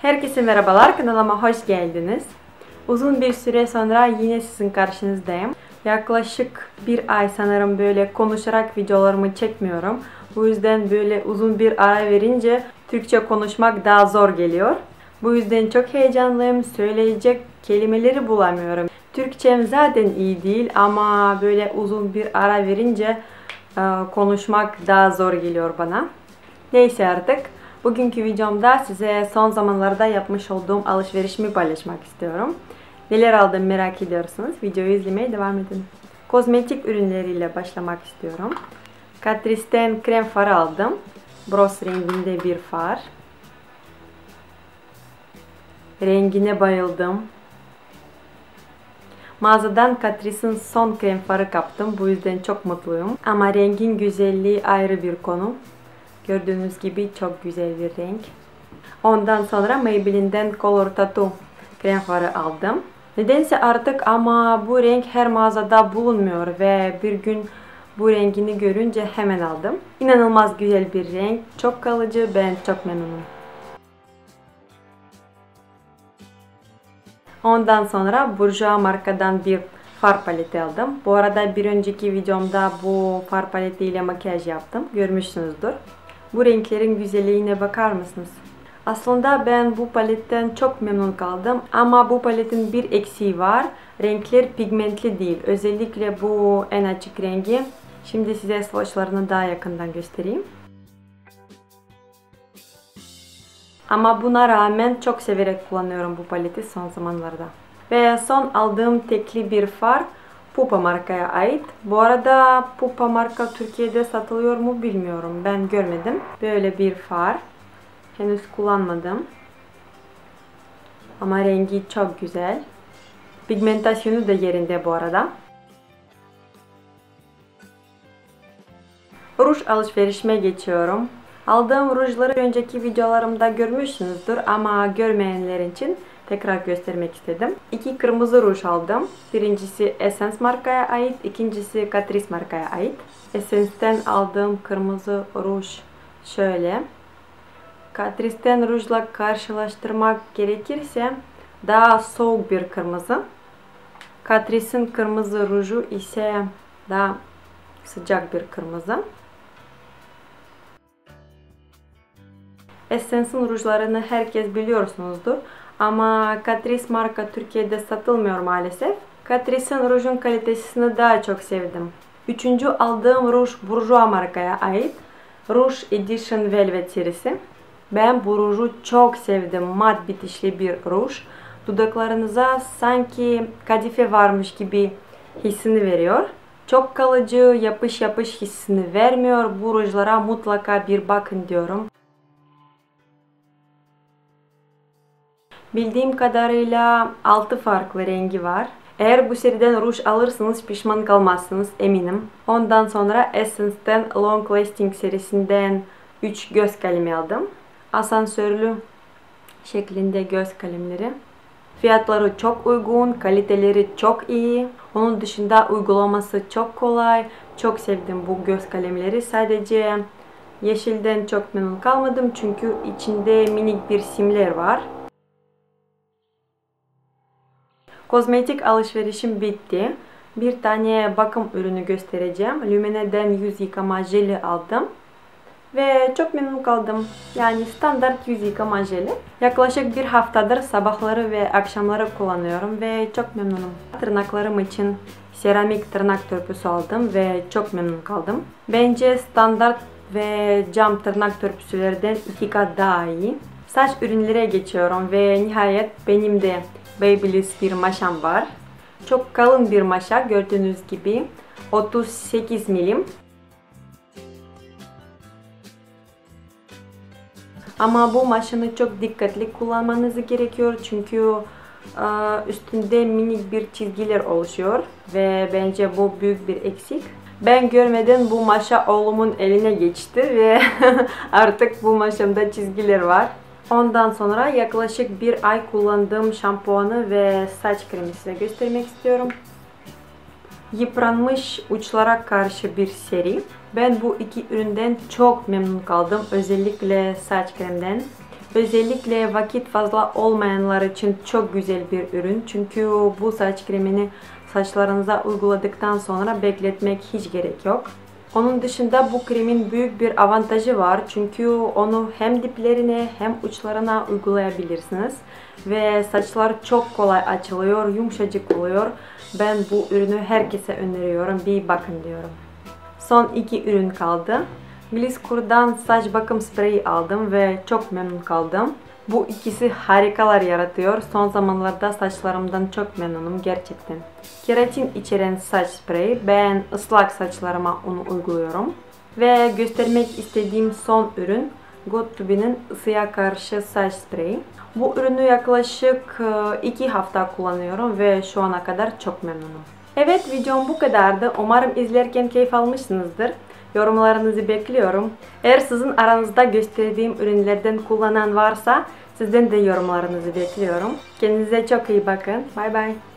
Herkese merhabalar, kanalıma hoş geldiniz. Uzun bir süre sonra yine sizin karşınızdayım. Yaklaşık bir ay sanırım böyle konuşarak videolarımı çekmiyorum. Bu yüzden böyle uzun bir ara verince Türkçe konuşmak daha zor geliyor. Bu yüzden çok heyecanlıyım. Söyleyecek kelimeleri bulamıyorum. Türkçem zaten iyi değil ama böyle uzun bir ara verince konuşmak daha zor geliyor bana. Neyse artık. Bugünkü videomda size son zamanlarda yapmış olduğum alışverişimi paylaşmak istiyorum. Neler aldım merak ediyorsanız videoyu izlemeye devam edin. Kozmetik ürünleriyle başlamak istiyorum. Catrice'ten krem farı aldım. Bros renginde bir far. Rengine bayıldım. Mağazadan Catrice'in son krem farı kaptım. Bu yüzden çok mutluyum. Ama rengin güzelliği ayrı bir konu. Gördüğünüz gibi çok güzel bir renk. Ondan sonra Maybelline'den Color Tattoo krem farı aldım. Nedense artık ama bu renk her mağazada bulunmuyor ve bir gün bu rengini görünce hemen aldım. İnanılmaz güzel bir renk. Çok kalıcı. Ben çok memnunum. Ondan sonra Bourjois markadan bir far paleti aldım. Bu arada bir önceki videomda bu far paletiyle makyaj yaptım. Görmüşsünüzdür. Bu renklerin güzelliğine bakar mısınız? Aslında ben bu paletten çok memnun kaldım. Ama bu paletin bir eksiği var. Renkler pigmentli değil. Özellikle bu en açık rengi. Şimdi size swatchlarını daha yakından göstereyim. Ama buna rağmen çok severek kullanıyorum bu paleti son zamanlarda. Ve son aldığım tekli bir far Pupa markaya ait. Bu arada Pupa marka Türkiye'de satılıyor mu bilmiyorum. Ben görmedim. Böyle bir far. Henüz kullanmadım. Ama rengi çok güzel. Pigmentasyonu da yerinde bu arada. Ruj alışverişime geçiyorum. Aldığım rujları önceki videolarımda görmüşsünüzdür ama görmeyenler için tekrar göstermek istedim. İki kırmızı ruj aldım. Birincisi Essence markaya ait, ikincisi Catrice markaya ait. Essence'ten aldığım kırmızı ruj şöyle. Catrice'ten rujla karşılaştırmak gerekirse daha soğuk bir kırmızı. Catrice'in kırmızı ruju ise daha sıcak bir kırmızı. Essence'in rujlarını herkes biliyorsunuzdur. Ama Catrice marka Türkiye'de satılmıyor maalesef. Catrice'in rujun kalitesini daha çok sevdim. Üçüncü aldığım ruj Bourjois markaya ait. Rouge Edition Velvet serisi. Ben bu ruju çok sevdim. Mat bitişli bir ruj. Dudaklarınıza sanki kadife varmış gibi hissini veriyor. Çok kalıcı, yapış yapış hissini vermiyor. Bu rujlara mutlaka bir bakın diyorum. Bildiğim kadarıyla 6 farklı rengi var. Eğer bu seriden ruj alırsanız pişman kalmazsınız eminim. Ondan sonra Essence'den Long Lasting serisinden 3 göz kalemi aldım. Asansörlü şeklinde göz kalemleri. Fiyatları çok uygun, kaliteleri çok iyi. Onun dışında uygulaması çok kolay. Çok sevdim bu göz kalemleri. Sadece yeşilden çok memnun kalmadım çünkü içinde minik bir simler var. Kozmetik alışverişim bitti. Bir tane bakım ürünü göstereceğim. Lumine'den yüz yıkama jeli aldım. Ve çok memnun kaldım. Yani standart yüz yıkama jeli. Yaklaşık bir haftadır sabahları ve akşamları kullanıyorum ve çok memnunum. Tırnaklarım için seramik tırnak törpüsü aldım ve çok memnun kaldım. Bence standart ve cam tırnak törpüsülerden 2 kat daha iyi. Saç ürünlere geçiyorum ve nihayet benim de Babyliss bir maşam var. Çok kalın bir maşa gördüğünüz gibi 38 milim. Ama bu maşanı çok dikkatli kullanmanız gerekiyor çünkü üstünde minik bir çizgiler oluşuyor ve bence bu büyük bir eksik. Ben görmeden bu maşa oğlumun eline geçti ve artık bu maşamda çizgiler var. Ondan sonra yaklaşık bir ay kullandığım şampuanı ve saç kremi size göstermek istiyorum. Yıpranmış uçlara karşı bir seri. Ben bu iki üründen çok memnun kaldım. Özellikle saç kremden. Özellikle vakit fazla olmayanlar için çok güzel bir ürün. Çünkü bu saç kremini saçlarınıza uyguladıktan sonra bekletmek hiç gerek yok. Onun dışında bu kremin büyük bir avantajı var. Çünkü onu hem diplerine hem uçlarına uygulayabilirsiniz. Ve saçlar çok kolay açılıyor, yumuşacık oluyor. Ben bu ürünü herkese öneriyorum. Bir bakın diyorum. Son 2 ürün kaldı. Gliskur'dan saç bakım spreyi aldım ve çok memnun kaldım. Bu ikisi harikalar yaratıyor. Son zamanlarda saçlarımdan çok memnunum gerçekten. Keratin içeren saç spreyi. Ben ıslak saçlarıma onu uyguluyorum. Ve göstermek istediğim son ürün Got2Be'nin ısıya karşı saç spreyi. Bu ürünü yaklaşık 2 hafta kullanıyorum ve şu ana kadar çok memnunum. Evet, videom bu kadardı. Umarım izlerken keyif almışsınızdır. Yorumlarınızı bekliyorum. Eğer sizin aranızda gösterdiğim ürünlerden kullanan varsa sizden de yorumlarınızı bekliyorum. Kendinize çok iyi bakın. Bay bay.